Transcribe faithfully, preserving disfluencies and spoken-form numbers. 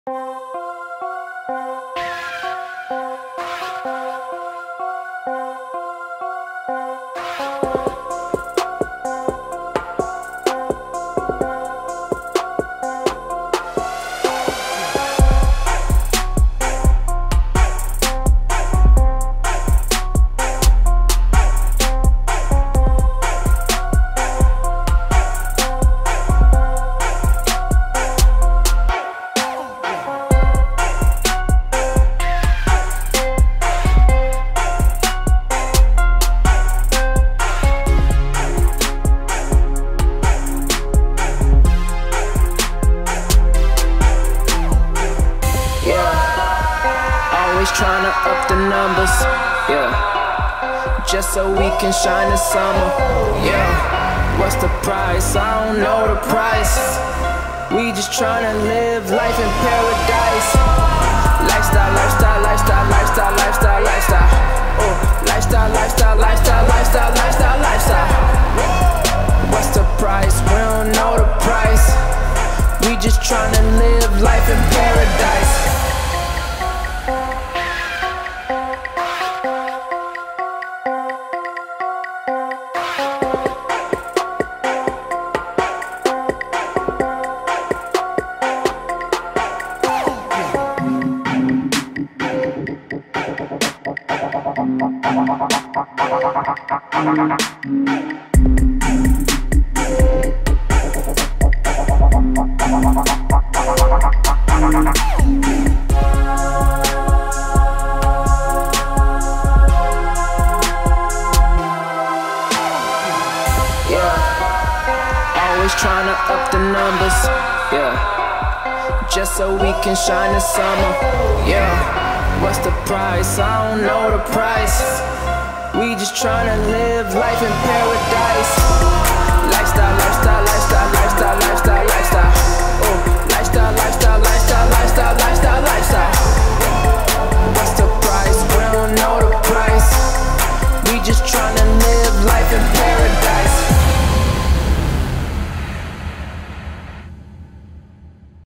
Tryna up the numbers, yeah, just so we can shine this summer, yeah. What's the price? I don't know the price. We just tryna live life in paradise. Lifestyle, lifestyle, lifestyle, lifestyle, lifestyle, lifestyle. Oh, lifestyle, lifestyle, lifestyle, lifestyle, lifestyle, lifestyle. What's the price? We don't know the price. We just tryna live life in paradise. Tryna up the numbers, yeah, just so we can shine this summer, yeah. What's the price? I don't know the price. We just tryna live life in paradise. Lifestyle, lifestyle, lifestyle, lifestyle, lifestyle, lifestyle. Oh, lifestyle, lifestyle, lifestyle, lifestyle, lifestyle, lifestyle. What's the price? We don't know the price. We just tryna live life in paradise.